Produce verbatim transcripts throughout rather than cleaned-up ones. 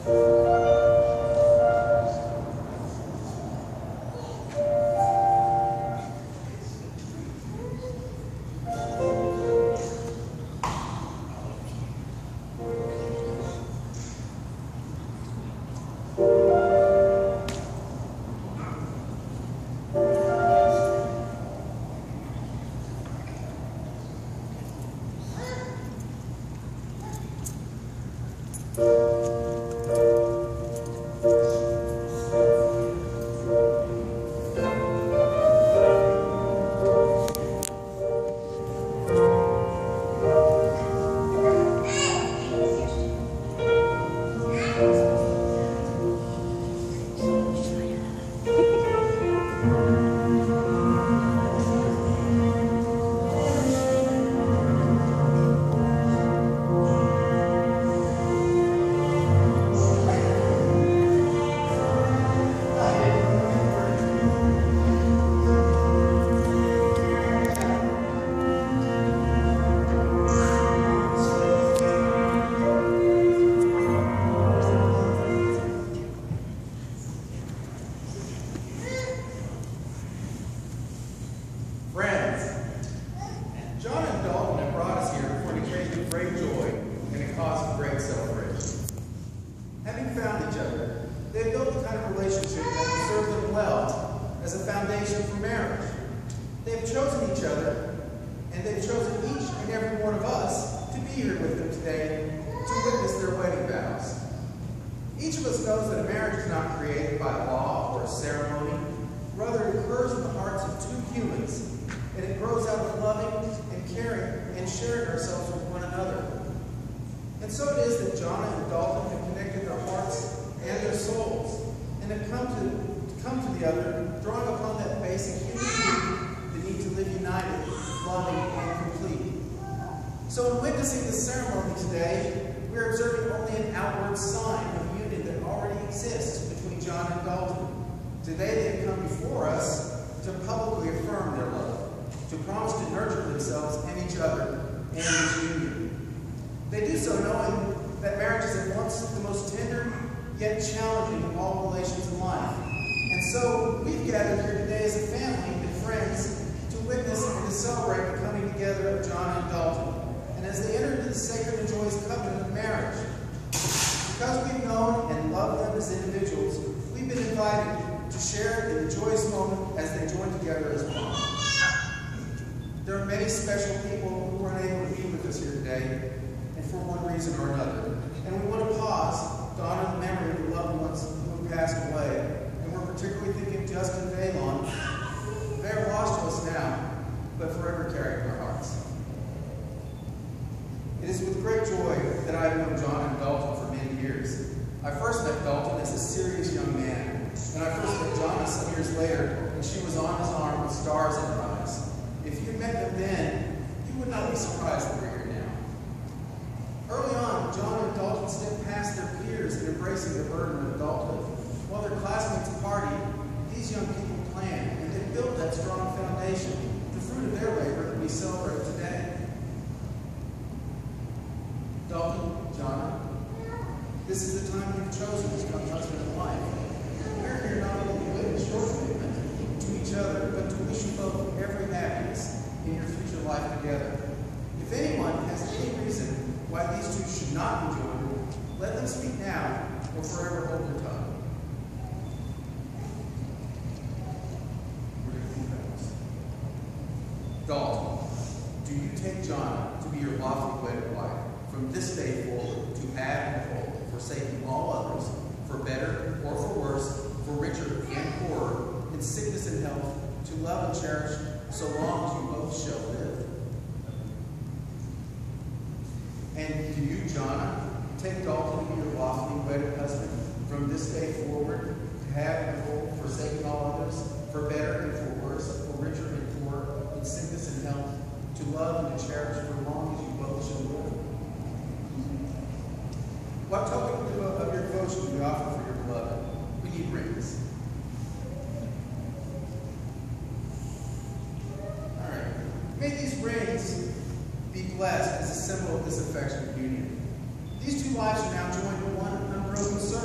blessed as a symbol of this affectionate union. These two lives are now joined in one unbroken circle.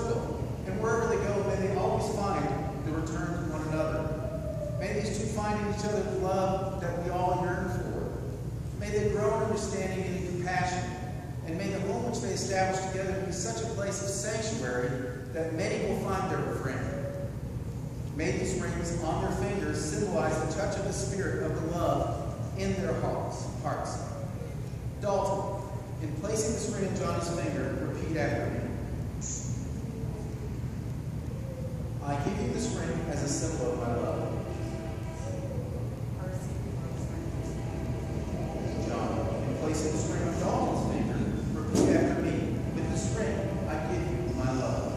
these two find in each other the love that we all yearn for. May they grow in understanding and compassion. And may the home which they establish together be such a place of sanctuary that many will find their friend. May these rings on their fingers symbolize the touch of the Spirit of the love in their hearts. hearts. Dalton, in placing this ring on Johnny's finger, repeat after me. I give you this ring as a symbol of my love. John, in placing this ring on Dalton's finger, repeat after me. With this ring, I give you my love.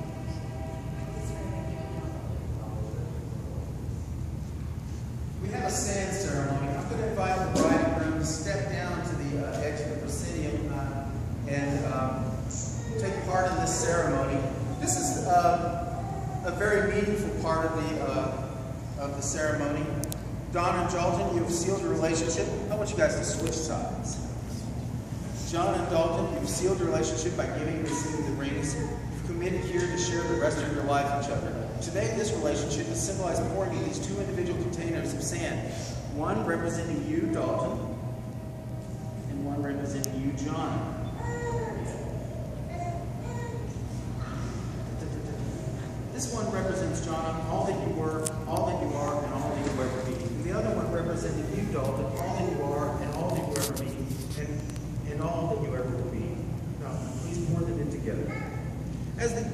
We have a sand ceremony. I'm going to invite the bride and groom to step down to the uh, edge of the proscenium uh, and um, take part in this ceremony. This is uh, a very meaningful part of the uh, of the ceremony. Don and Dalton, you have sealed your relationship. I want you guys to switch sides. John and Dalton, you've sealed your relationship by giving and receiving the rings. You've committed here to share the rest of your life with each other. Today, this relationship is symbolized pouring in these two individual containers of sand. One representing you, Dalton, and one representing you, John. This one represents John, all that you were, all that you are, and all that you will ever be. And the other one representing you, Dalton, all that you are, and all that you will ever be, and, and all that you ever will be. Now, please pour them in together. As the,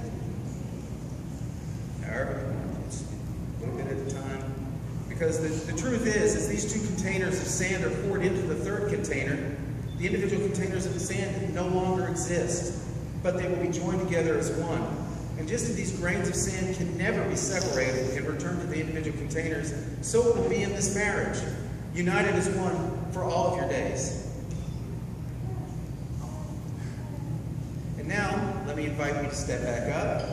however, it's a little bit at a time. Because the, the truth is, as these two containers of sand are poured into the third container, the individual containers of the sand no longer exist, but they will be joined together as one. And just as these grains of sand can never be separated and returned to the individual containers, so it will be in this marriage, united as one for all of your days. And now, let me invite you to step back up.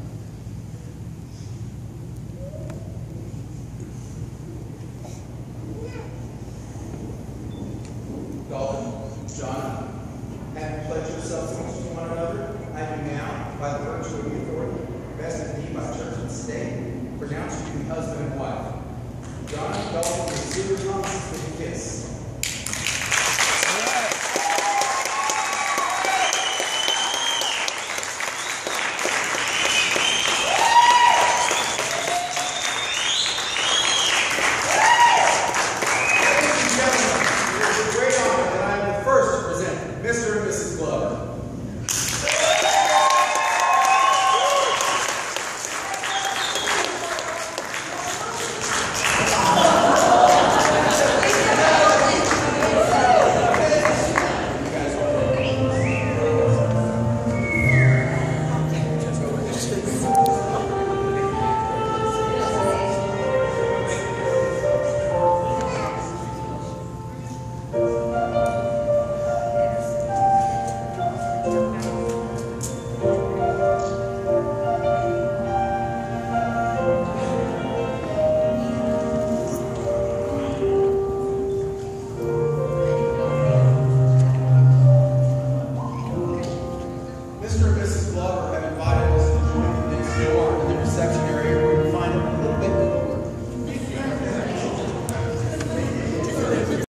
Dalton, John, having pledged yourselves to one another, I do now, by the virtue of the authority vested in me by church and state, pronounce you to be husband and wife. John and Dalton, receive your promises with a kiss.